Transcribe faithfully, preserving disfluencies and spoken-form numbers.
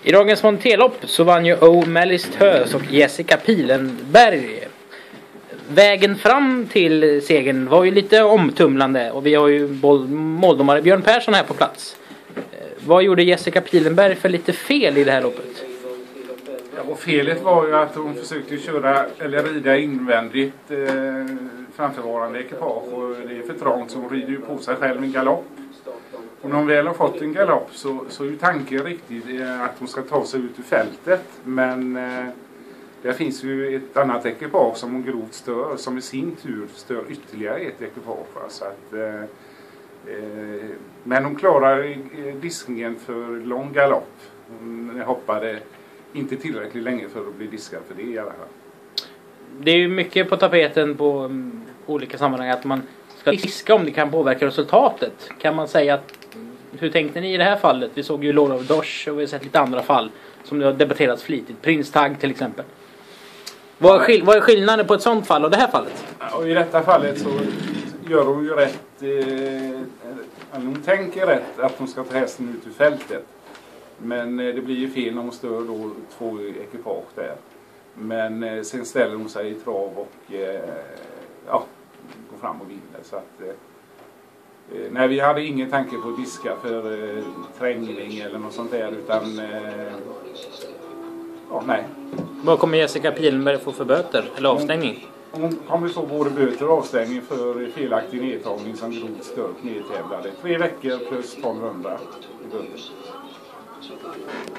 I dagens monterlopp så vann ju O'Malley's Tös och Jessica Pilenberg. Vägen fram till segern var ju lite omtumlande och vi har ju måldomare Björn Persson här på plats. Vad gjorde Jessica Pilenberg för lite fel i det här loppet? Ja, och felet var ju att hon försökte köra eller rida invändigt eh, framförvarande ekipage, och det är för trångt så hon rider ju på sig själv en galopp. Och när hon väl har fått en galopp så, så är ju tanken riktigt eh, att hon ska ta sig ut ur fältet, men eh, där finns ju ett annat ekipage som hon grovt stör, som i sin tur stör ytterligare ett ekipage. Så att, eh, eh, men hon klarar diskningen för lång galopp. Hon hoppade inte tillräckligt länge för att bli diskad för det i alla fall. Det är ju mycket på tapeten på um, olika sammanhang att man ska diska om det kan påverka resultatet. Kan man säga att, hur tänkte ni i det här fallet? Vi såg ju Lord of Dosh och vi har sett lite andra fall som det har debatterats flitigt. Prince Tag till exempel. Vad är, skill- vad är skillnaden på ett sånt fall och det här fallet? Ja, och i detta fallet så gör hon ju rätt. Eh, hon tänker rätt att hon ska ta hästen ut ur fältet. Men eh, det blir ju fel när hon stör då två ekipage där. Men eh, sen ställer hon sig i trav och eh, ja, går fram och vinner. Så att, eh, nej, vi hade ingen tanke på att diska för eh, trängning eller något sånt där, utan eh, ja, nej. Vad kommer Jessica Pilenberg få för böter eller avstängning? Hon, hon kommer så både böter och avstängning för felaktig nedtagning som grovt stört nedtävlade. Tre veckor plus tolvhundra i böter.